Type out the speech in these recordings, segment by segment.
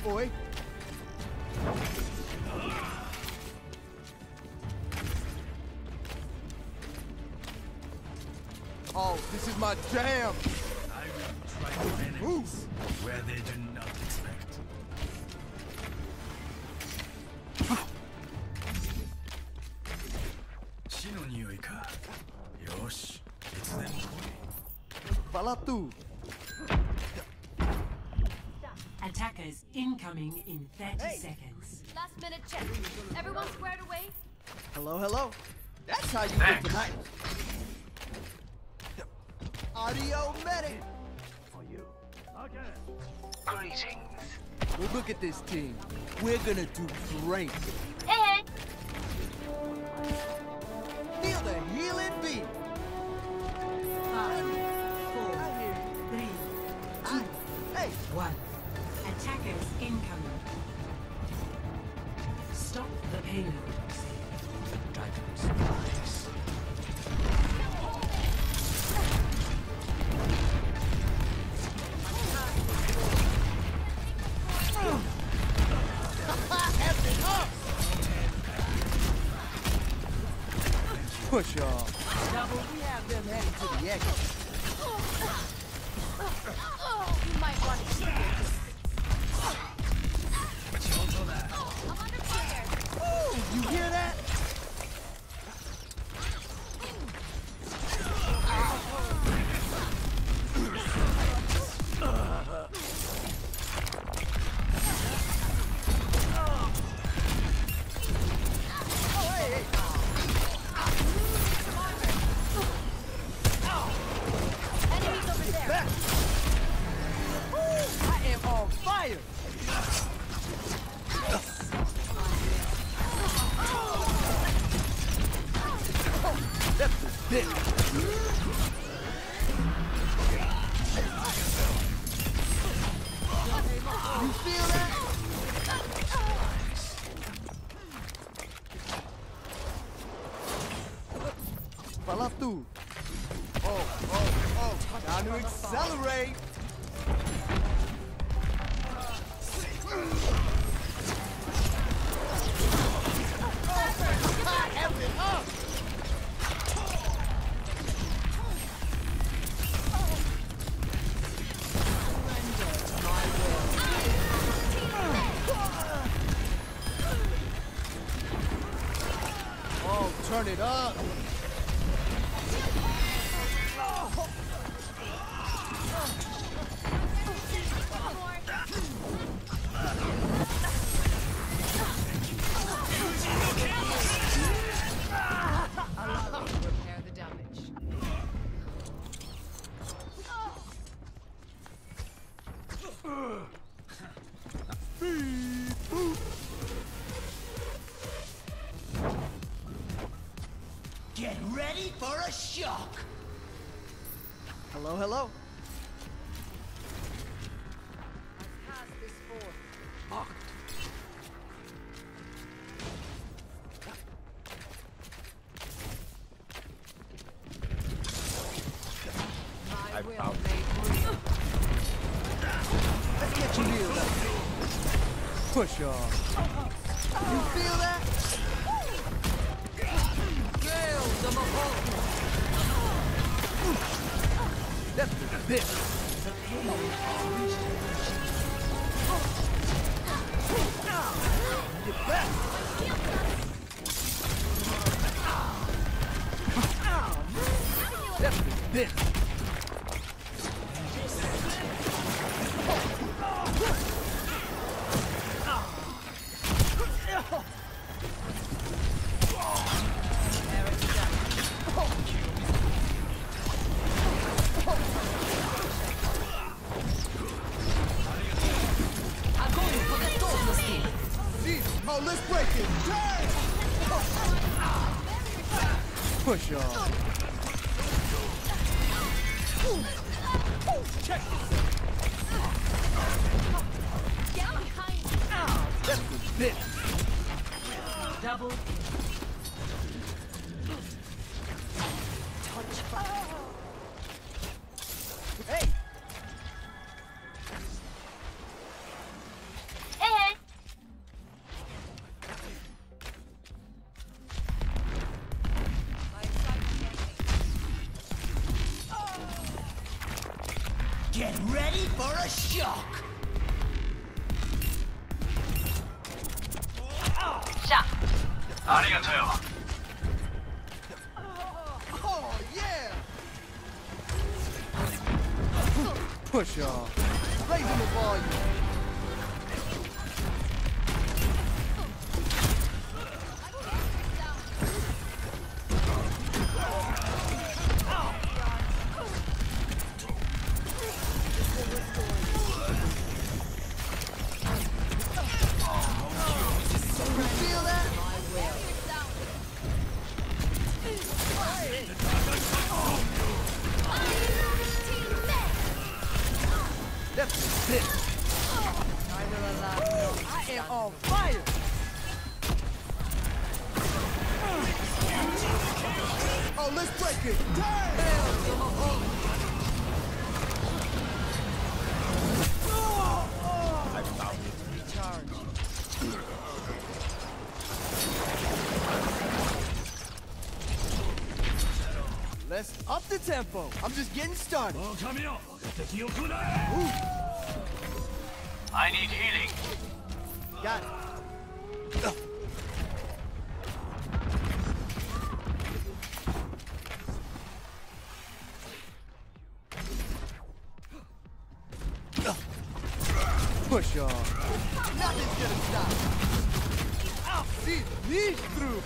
boy. Oh, this is my jam. I will try enemies where they do not expect. 死の匂いか。よし、いつでも来い。 Fala tu. Attackers incoming in 30 seconds. Last minute check. Everyone squared away? Hello, hello. That's how you get tonight. Audio medic. For you. Greetings. Well, look at this team. We're gonna do great. Hey, hey. Feel the healing beat. 5, 4, 3, 2, Hey, 1. Attackers incoming. Stop the payload. Dragon's eyes. push off. Double. We have them heading to the exit. You might want to keep it. I'm under fire. Ooh, you hear that? Enemies over there. I am on fire! That's the bit. You feel that? Fala tu. Oh. Time to accelerate. Oh, turn it up. Repair the damage. Get ready for a shock. Hello. Pass this forth. My will made real. Let's get you healed up. Push off. You feel that? That's the bit. Get back. That's the bit. Oh, let's break it. Push off. Check Down behind you. That's the bit. Double. Hey, Get ready for a shock! Oh, yeah! Push off. Raising the volume. You feel that? That's it. I will allow no I am on fire. Oh, let's break it. Let's up the tempo. I'm just getting started. I need healing. Got it. Push off. Nothing's gonna stop. See these through.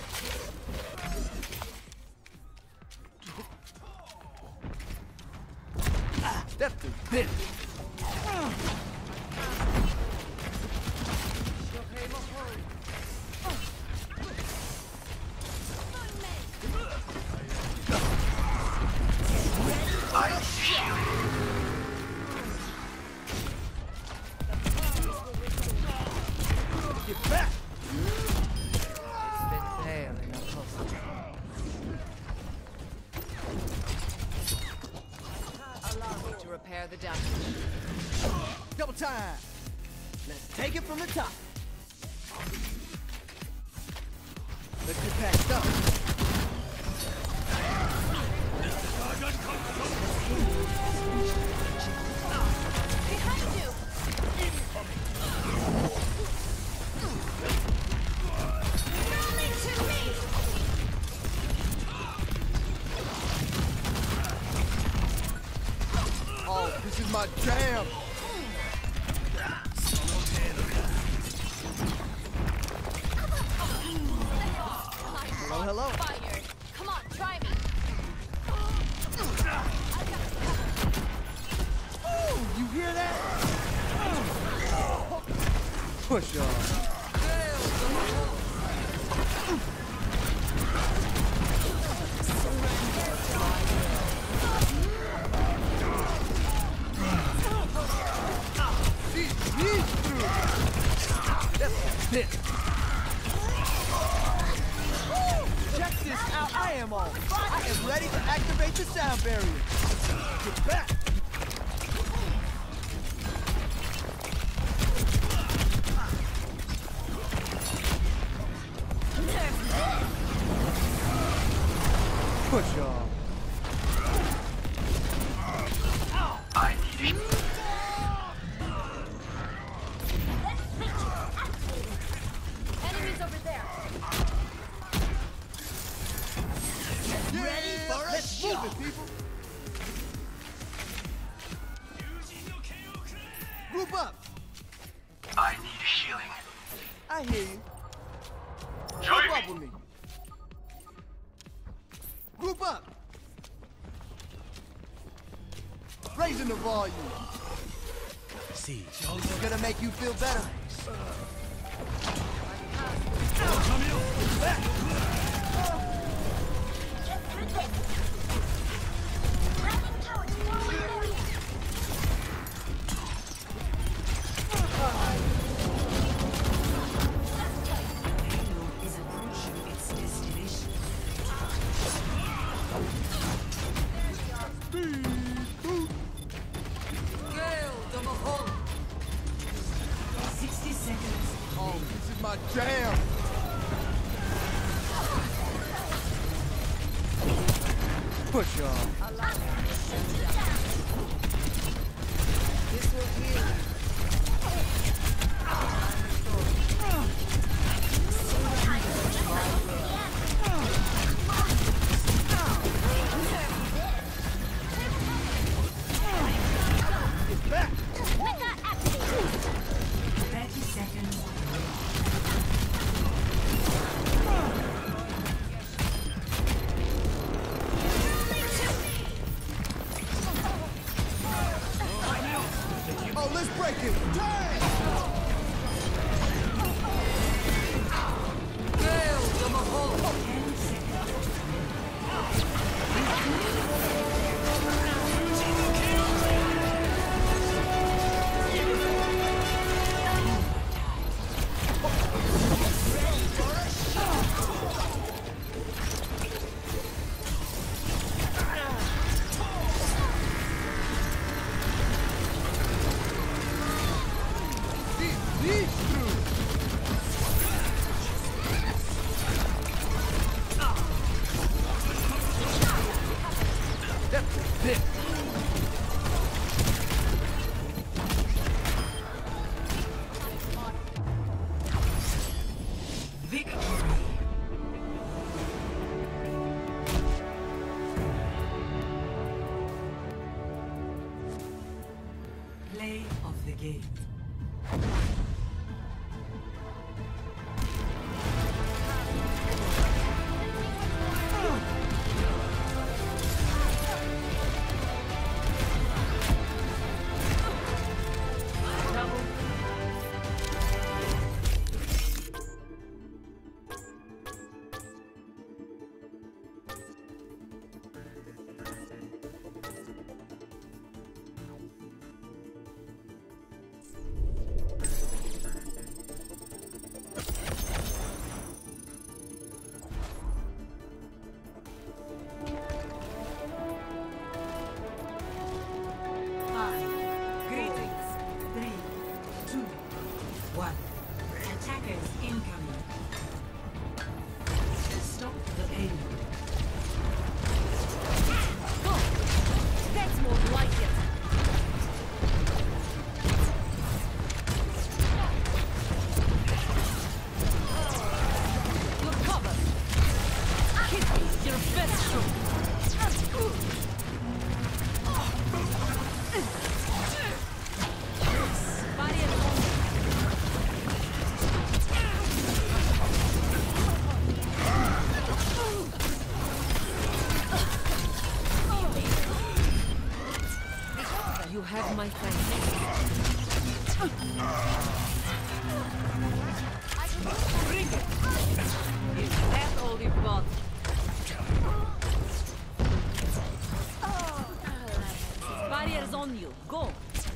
Step to this. Get back. It's been pale in a puzzle. Allow me to repair the damage. Double time. Let's take it from the top. Let's get patched up. Behind you! Oh, this is my jam. Hello, hello. Fired. Come on, try me. You hear that? Push on. He's through. That's it. Check this out. I am on fire. I am ready to activate the sound barrier. Get back. Push off. I need it. Enemies over there. Yeah, Ready for a let's shot. move it, people. Group up. I need healing. I hear you. Join Group up me. with me. Group up. Raising the volume. See, It's gonna make you feel better. is approaching its destination. Gale de Mahon. 60 seconds. Oh, this is my jam. Push on. Allow me to send down. still here. It's back! 30 seconds. Oh, let's break it! Turn! Hail the Mahal! 10 seconds. Victory. Play of the game. Greetings. 3, 2, 1. Attackers incoming. Stop the payload. That's more like it. You're covered. Hit me, your best shot. Barrier on. You have my thanks. Bring it! Is that all you've got? Barriers on you. Go!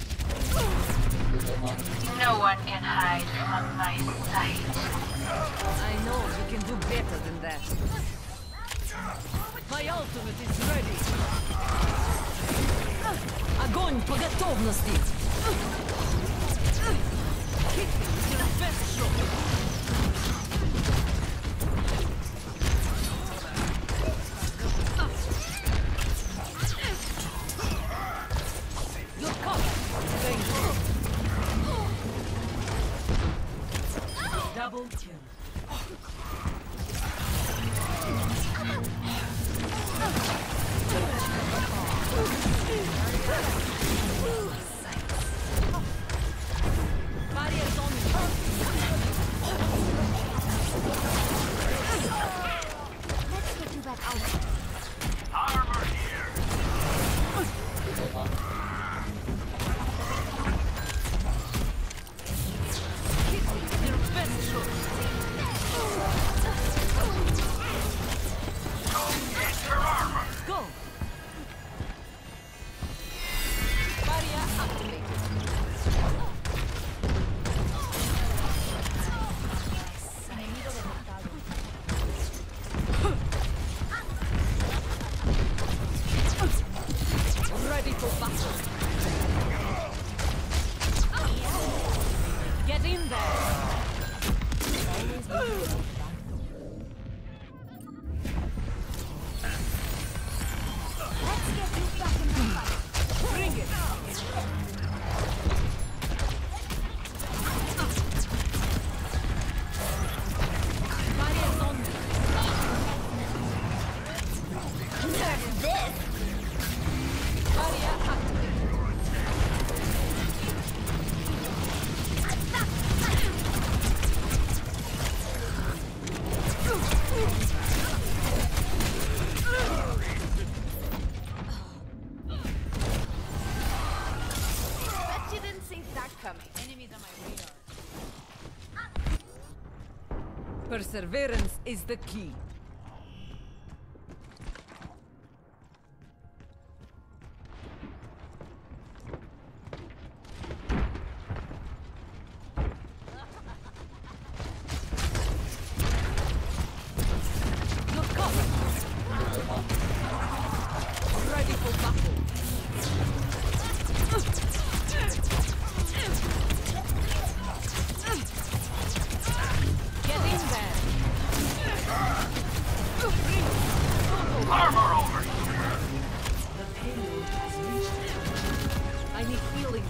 No one can hide from my sight. I know you can do better than that. My ultimate is ready. Огонь по готовности! Hit me with your best shot! You're covered! Thank you! Double kill. Barriers on you! Perseverance is the key. Look cover. Ready for battle. Get in there. Armor over here. The payload has reached. I need healing.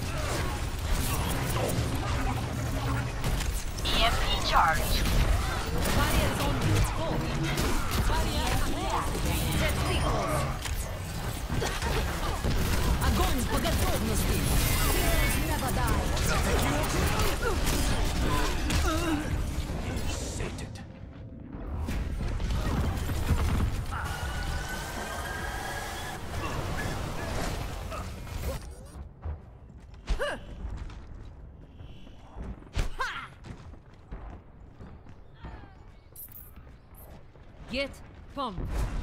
EMP charged. Barriers on you. Go. Barrier activated. Testicles. Огонь по готовности. Heroes never die. Sated. Get pumped.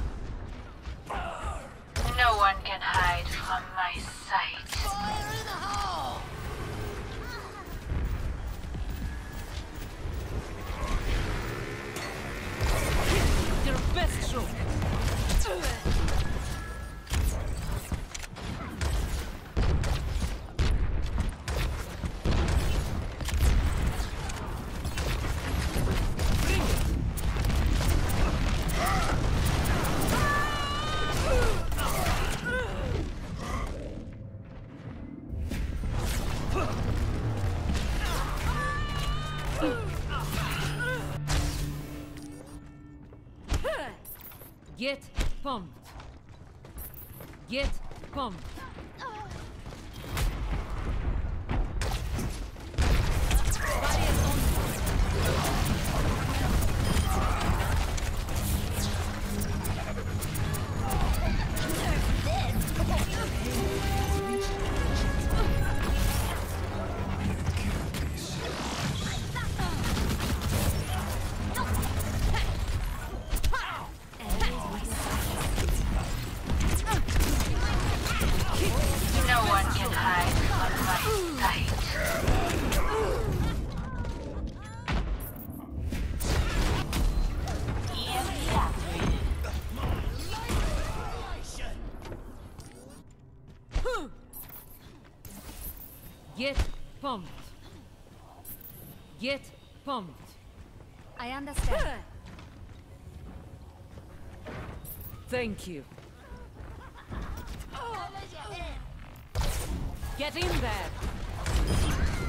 No one can hide from my sight. Fire in the hole! Your best shot. Bring it. Get pumped. Get pumped. Barriers on. No one can hide from my sight. EMP activated. Get pumped. Get pumped. I understand. Thank you. Get in there.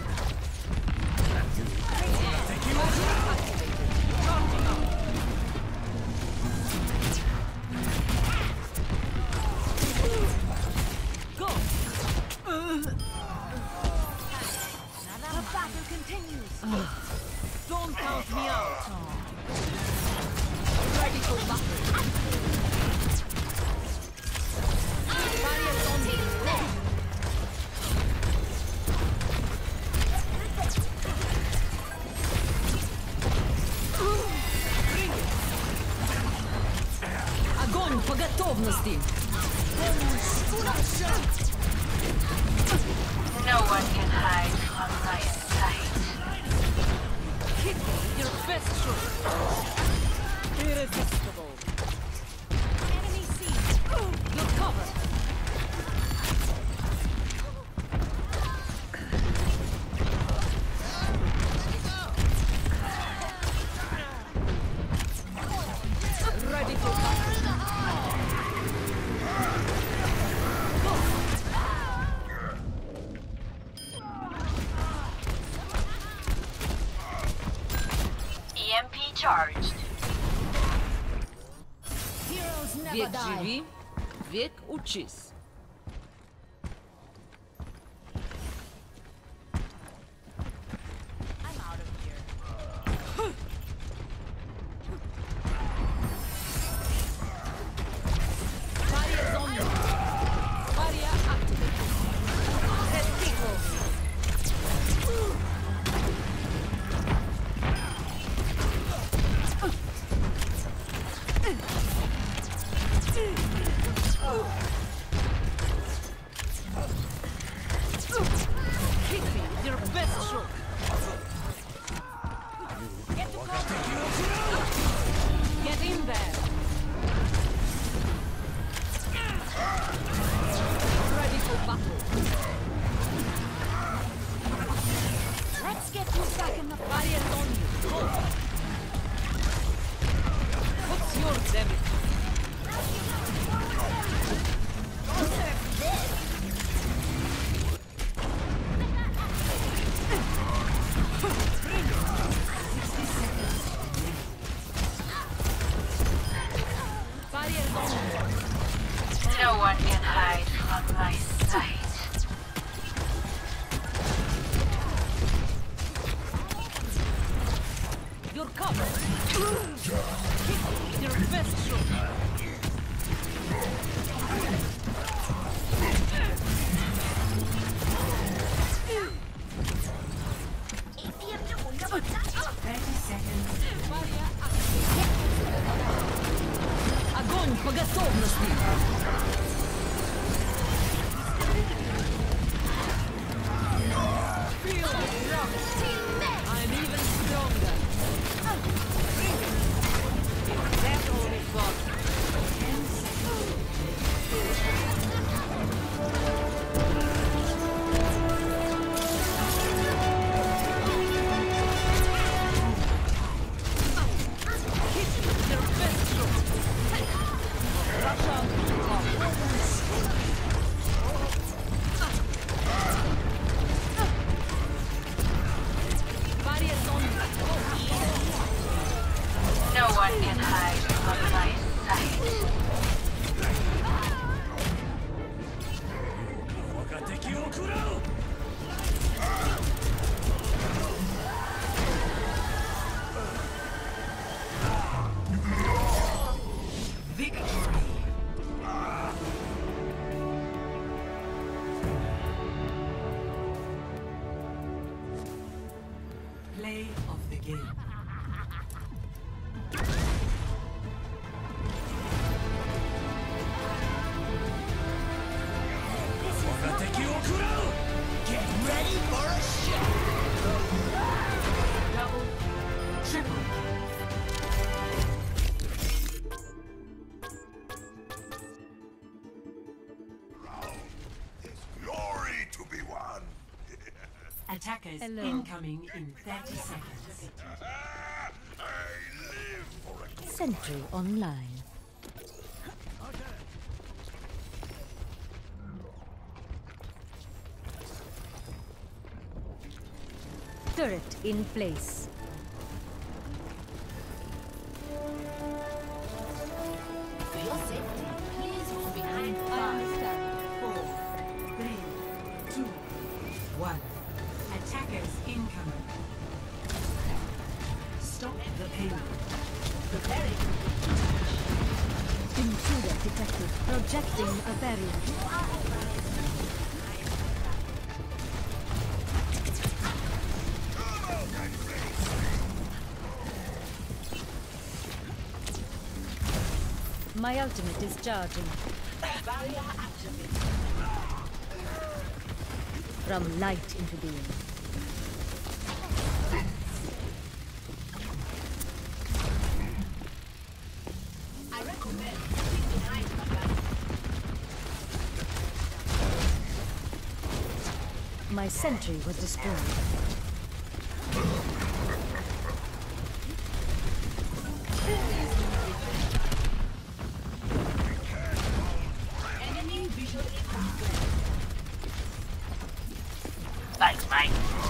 Go. The battle continues. Don't count me out. Ready for battle. Barriers on me. Огонь по готовности. No one can hide from my sight. Hit your best shot. Irresistible. Enemy seen. You're covered. Ready for battle. EMP charged. Heroes never Век die. живи, век учись. I'm out of here. Barriers on you. Barrier activated. Testicles. Hit me with your best shot. Get in there. Ready for battle. Let's get you back in the fight. Barriers on you. Go. What's yours, David? Barriers on you. No one can hide from my sight. You're covered. Hit your best shot. Огонь по готовности. Feel the drum. I'm even stronger. That's all we've got. Hit their best shot. Rush out. Barriers on you. No one can hide from my sight. 我が敵を食らう Play of the game. Get ready for a show! Double, triple. Glory to be won! Attackers Hello. incoming in 30 seconds. I live for a Sentry online. Turret in place. For your safety, please move behind the I bar. understand. 4, 3, 2, 1. Attackers incoming. Stop the payload. Intruder detected. Projecting a barrier. My ultimate is charging. From light into being. I recommend moving behind the bar. My sentry was destroyed. Enemy visually confirmed. Thanks, mate.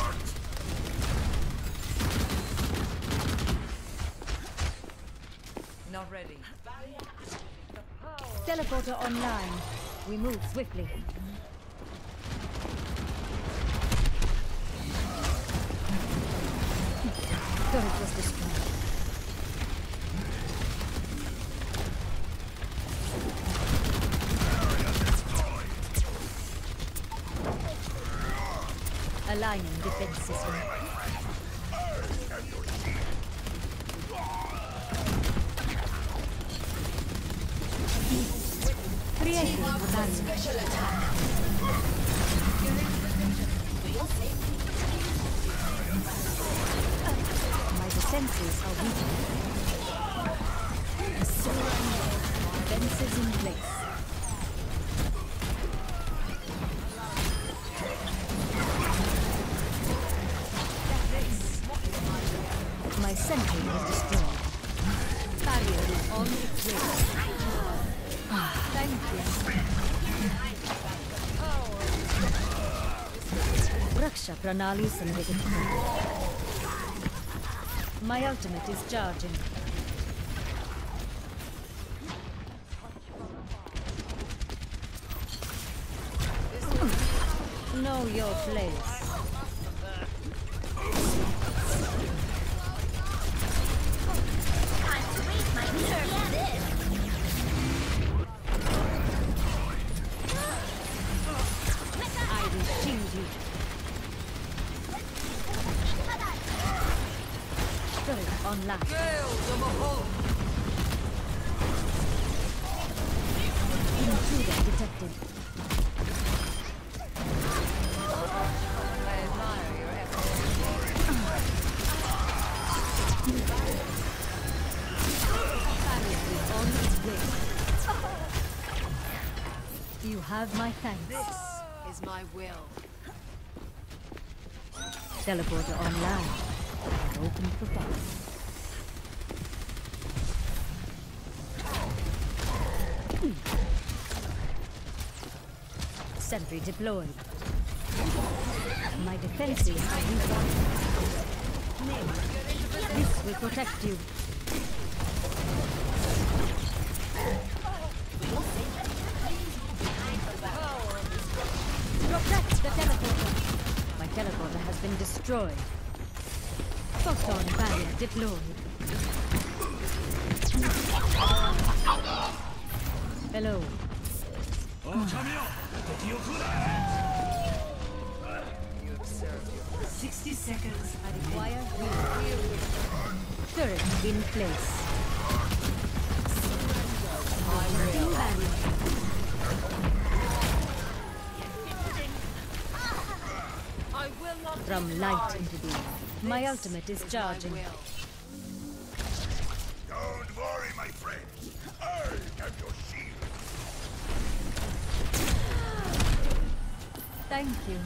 Not ready. Teleporter online. We move swiftly. Turret was destroyed. Aligning defense system. Creating a barrier. Special attack. For your safety. My defenses are weak. Fences in place. My sentry was destroyed. Barrier is on its way. Thank you. Raksha Pranali Samvedit. My ultimate is charging. Know your place. I will shield you. Turret online. Intruder detected. I admire your efforts. Barrier is on its way. You have my thanks. This is my will. Teleporter online. Open for fire. Sentry deployed. My defenses are weak. This will protect you. Protect the teleporter. My teleporter has been destroyed. Photon barrier deployed. Hello. 60 seconds. I require heal. Turret in place. Building barrier. From light into being. My ultimate is charging. Don't worry, my friend. I am your shield. Thank you.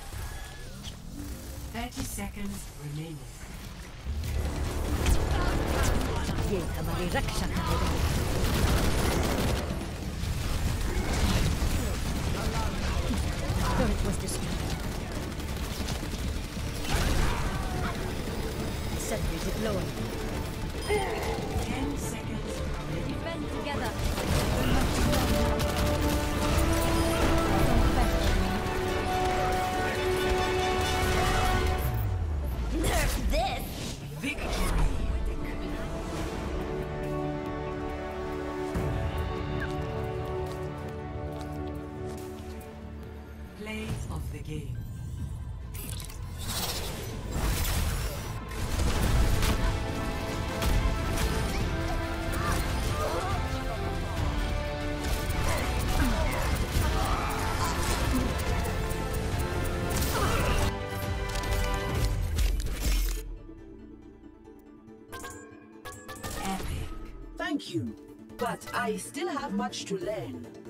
30 seconds remaining. ये हमारी रक्षा करेगा. Turret was destroyed. Sentry deployed. 10 seconds remaining. Defend together. Nerf this! Victory! Play of the game. Thank you, but I still have much to learn.